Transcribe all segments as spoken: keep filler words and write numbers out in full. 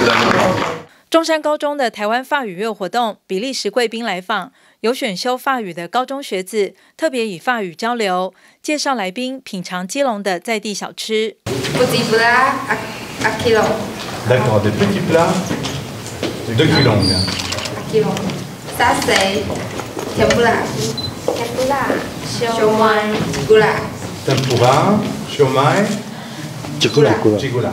中山高中的台湾法语月活动，比利时贵宾来访，有选修法语的高中学子特别以法语交流，介绍来宾品尝基隆的在地小吃。 Petit plat à kilo. D'accord, des petits plats de Keelong. À kilo. Ça c'est tempura. Tempura. Siomai. Gula. Tempura, siomai, Chikula. chikula.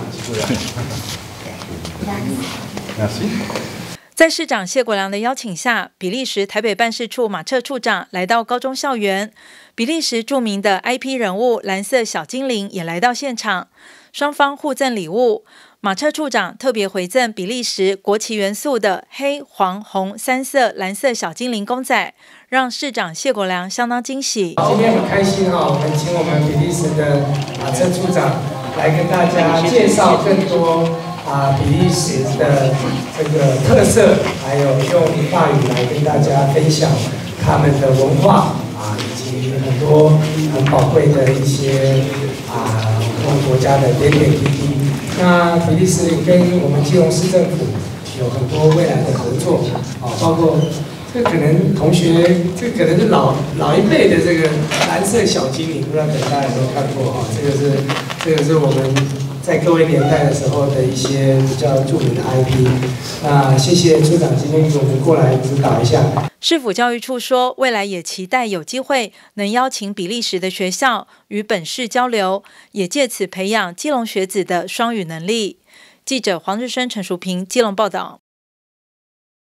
Merci. 在市长谢国良的邀请下，比利时台北办事处马彻处长来到高中校园，比利时著名的 I P 人物蓝色小精灵也来到现场，双方互赠礼物。马彻处长特别回赠比利时国旗元素的黑、黄、红三色蓝色小精灵公仔，让市长谢国良相当惊喜。 今天很开心哈，我们请我们比利时的马彻处长来跟大家介绍更多啊比利时的这个特色，还有用法语来跟大家分享他们的文化啊，以及很多很宝贵的一些啊我们国家的点点滴滴。那比利时跟我们基隆市政府有很多未来的合作啊，包括这可能同学，这可能是老老一辈的这个蓝色小精灵，不知道可能大家有没有看过啊？这个是这个是我们在各位年代的时候的一些比较著名的 I P。那谢谢处长今天给我们过来指导一下。 市府教育处说，未来也期待有机会能邀请比利时的学校与本市交流，也借此培养基隆学子的双语能力。记者黄日升、陈淑平基隆报道。